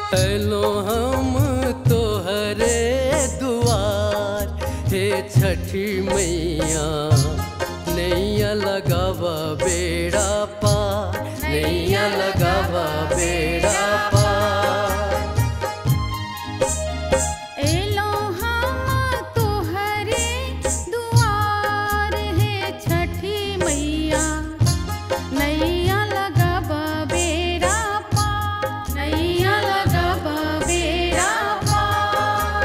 ऐलो हम तोहरे दुआर हे छठी मैया, नैया लगावा बेड़ा पार, नैया लगावा बेड़ा पार। ऐलो हम तोहरे दुआर हे छठी मैया, नैया लगावा बेड़ा पार, नैया लगावा बेड़ा पार।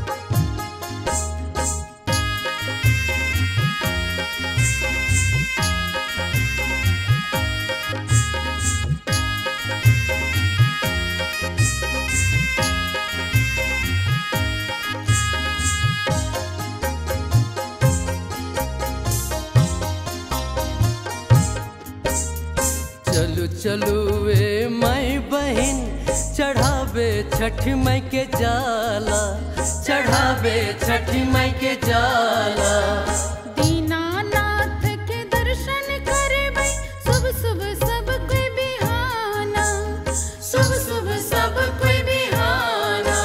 चलू चलू वे माई बहन, चढ़ावे छठी माई के जाला, चढ़ावे छठी माई के जाला। दीनानाथ के दर्शन करबै, शुभ शुभ सब कोई बिहाना, शुभ शुभ सब कोई बिहाना।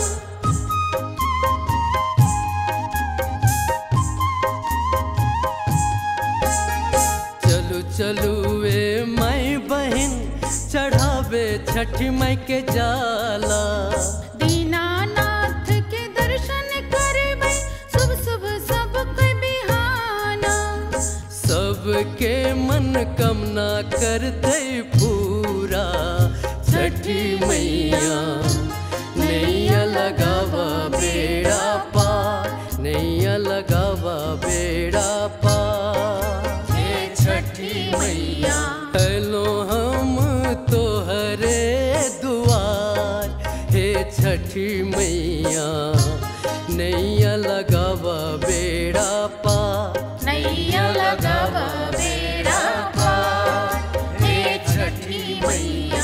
चलू चलू वे माई बहन, चढ़ावे छठी माई के जाला। दीनानाथ के दर्शन करबै, शुभ शुभ सब कोई बिहाना। सबके मन कामना करते पूरा, छठी मैया नैया लगावा बेड़ा पार, नैया लगावा बेड़ा पार। हे छठी मैया, ऐलो हम तोहरे दुआर हे छठी मैया, नैया लगावा बेड़ा पार, नैया लगावा बेड़ा पार। हे छठी मैया,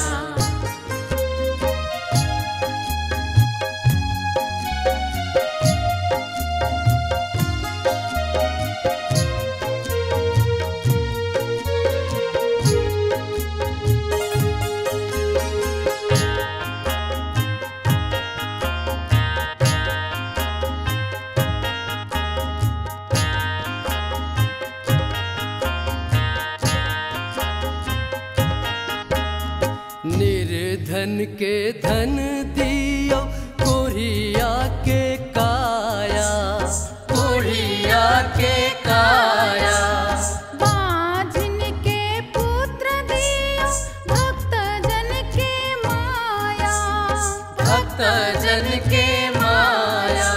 निर्धन के धन दियो, कोढ़िया के काया, कोढ़िया के काया। बाझिन के पुत्र दियो, भक्त जन के माया, भक्त जन के माया।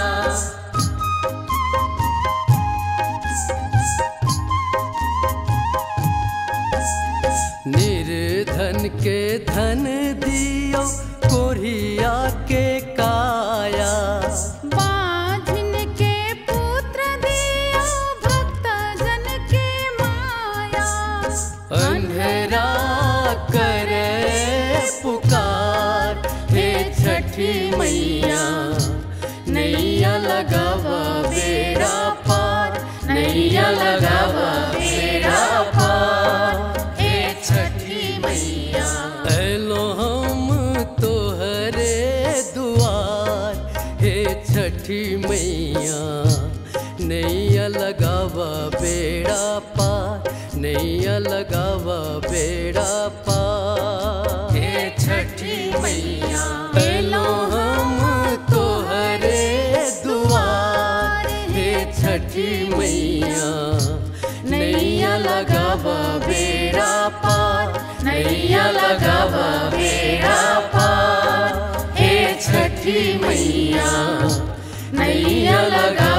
निर्धन के धन दियो, कोढ़िया के काया। बाझिन के पुत्र दियो, भक्त जन के माया। अंधेरा करे पुकार हे छठी मैया, नैया लगावा बेड़ा पार, नैया लगावा बेड़ा पार। हे छठी मैया, ऐलो हम तोहरे दुआर हे छठी मैया, नैया लगावा बेड़ा पार, नैया लगावा बेड़ा पार। हे छठी मैया, ऐलो हम तोहरे दुआर हे छठी मैया, नैया लगावा बेड़ा पार, नैया लगावा बेड़ा पार। हे छठी मैया, नैया लगा